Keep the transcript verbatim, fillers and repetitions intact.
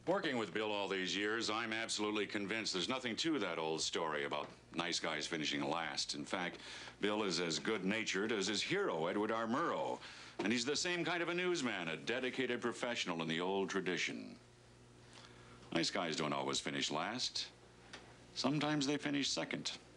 Working with Bill all these years, I'm absolutely convinced there's nothing to that old story about nice guys finishing last. In fact, Bill is as good-natured as his hero, Edward R. Murrow. And he's the same kind of a newsman, a dedicated professional in the old tradition. Nice guys don't always finish last. Sometimes they finish second.